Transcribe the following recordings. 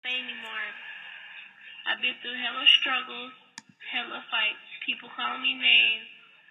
anymore. I've been through hella struggles, hella fights, people calling me names,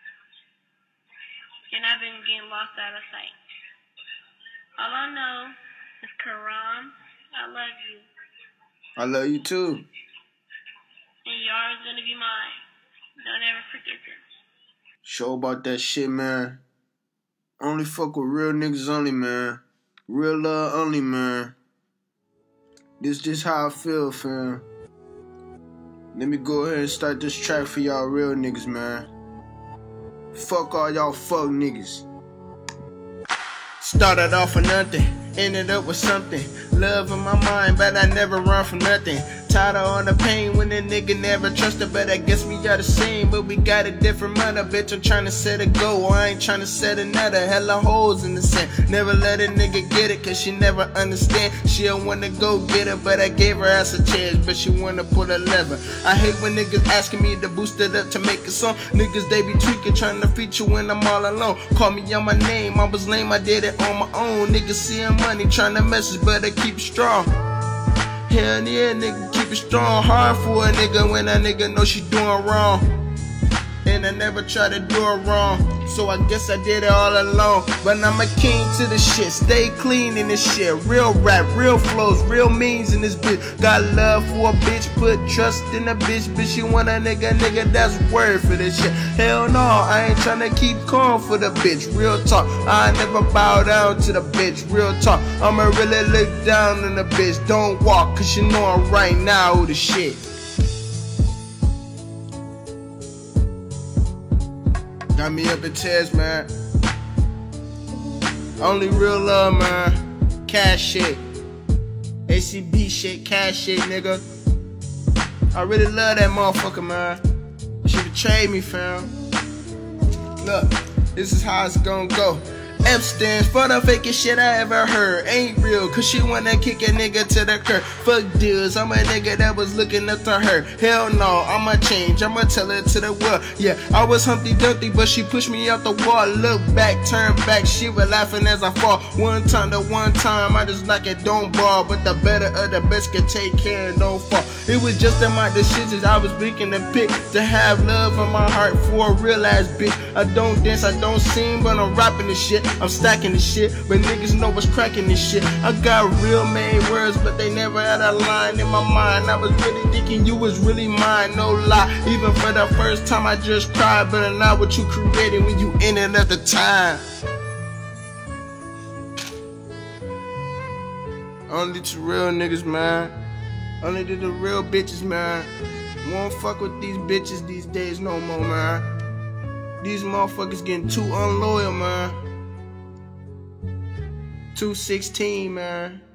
and I've been getting lost out of sight. All I know is Karam, I love you. I love you too. And yours gonna be mine. Don't ever forget this. Show about that shit, man. Only fuck with real niggas only, man. Real love only, man. This how I feel, fam. Let me go ahead and start this track for y'all real niggas, man. Fuck all y'all fuck niggas. Started off with nothing, ended up with something. Love in my mind, but I never run from nothing. Tired of all the pain when a nigga never trusted, but I guess we are the same, but we got a different mother. Bitch, I'm trying to set a goal, I ain't trying to set another. Hella holes in the sand, never let a nigga get it, cause she never understand. She don't wanna go get it, but I gave her ass a chance, but she wanna pull a lever. I hate when niggas asking me to boost it up to make a song. Niggas, they be tweaking, trying to feature when I'm all alone. Call me on my name, I was lame, I did it on my own. Niggas seeing money, trying to message, but I keep strong. Hell yeah, nigga, keep it strong. Hard for a nigga when a nigga know she doing wrong. And I never try to do it wrong, so I guess I did it all alone. But I'm a king to the shit, stay clean in this shit. Real rap, real flows, real means in this bitch. Got love for a bitch, put trust in a bitch. Bitch, you want a nigga, that's word for this shit. Hell no, I ain't tryna keep calm for the bitch. Real talk, I never bow down to the bitch. Real talk, I'ma really look down on the bitch. Don't walk, cause you know I'm right now who the shit. Got me up in tears, man. Only real love, man. Cash shit. ACB shit, cash shit, nigga. I really love that motherfucker, man. She betrayed me, fam. Look, this is how it's gonna go. F stands for the fakest shit I ever heard. Ain't real, cause she wanna kick a nigga to the curb. Fuck deals, I'm a nigga that was looking up to her. Hell no, I'ma change, I'ma tell her to the world. Yeah, I was Humpty Dumpty, but she pushed me out the wall. Look back, turn back, she was laughing as I fall. One time to one time, I just like it, don't ball. But the better of the best can take care and don't fall. It was just in my decisions, I was picking the pick. To have love in my heart for a real ass bitch. I don't dance, I don't sing, but I'm rapping this shit. I'm stacking this shit, but niggas know what's cracking this shit. I got real made words, but they never had a line in my mind. I was really thinking you was really mine, no lie. Even for the first time I just cried, but I'm not what you created when you in it at the time. Only to real niggas, man. Only to the real bitches, man. Won't fuck with these bitches these days no more, man. These motherfuckers getting too unloyal, man. 216, man.